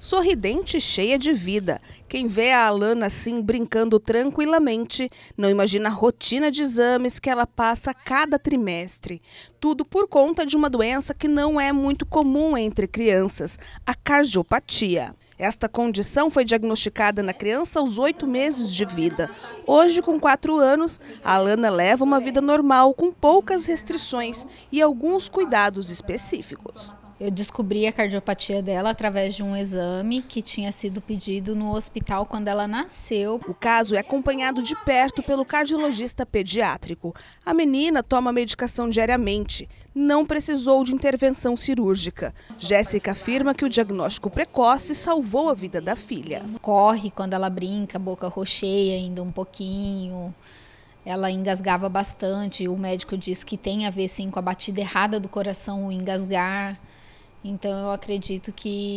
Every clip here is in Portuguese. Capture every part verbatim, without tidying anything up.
sorridente e cheia de vida. Quem vê a Alana assim brincando tranquilamente não imagina a rotina de exames que ela passa a cada trimestre. Tudo por conta de uma doença que não é muito comum entre crianças, a cardiopatia. Esta condição foi diagnosticada na criança aos oito meses de vida. Hoje, com quatro anos, a Alana leva uma vida normal, com poucas restrições e alguns cuidados específicos. Eu descobri a cardiopatia dela através de um exame que tinha sido pedido no hospital quando ela nasceu. O caso é acompanhado de perto pelo cardiologista pediátrico. A menina toma medicação diariamente. Não precisou de intervenção cirúrgica. Jéssica afirma que o diagnóstico precoce salvou a vida da filha. Corre quando ela brinca, boca roxeia ainda um pouquinho. Ela engasgava bastante. O médico diz que tem a ver sim com a batida errada do coração, o engasgar. Então eu acredito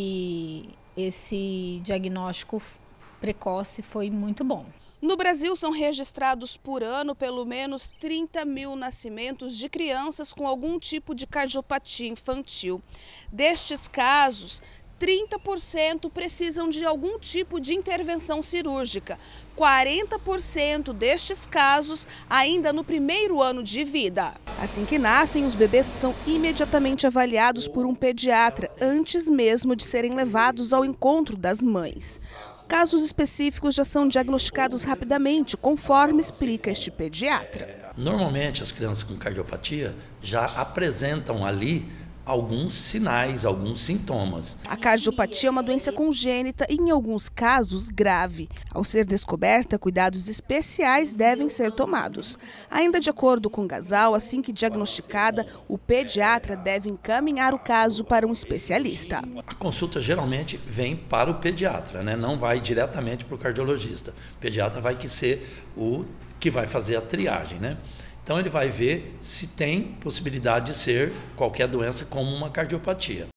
que esse diagnóstico precoce foi muito bom. No Brasil são registrados por ano pelo menos trinta mil nascimentos de crianças com algum tipo de cardiopatia infantil. Destes casos, trinta por cento precisam de algum tipo de intervenção cirúrgica. quarenta por cento destes casos ainda no primeiro ano de vida. Assim que nascem, os bebês são imediatamente avaliados por um pediatra, antes mesmo de serem levados ao encontro das mães. Casos específicos já são diagnosticados rapidamente, conforme explica este pediatra. Normalmente, as crianças com cardiopatia já apresentam ali alguns sinais, alguns sintomas. A cardiopatia é uma doença congênita e, em alguns casos, grave. Ao ser descoberta, cuidados especiais devem ser tomados. Ainda de acordo com o Gasal, assim que diagnosticada, o pediatra deve encaminhar o caso para um especialista. A consulta geralmente vem para o pediatra, né? Não vai diretamente para o cardiologista. O pediatra vai que ser o que vai fazer a triagem, né? Então ele vai ver se tem possibilidade de ser qualquer doença como uma cardiopatia.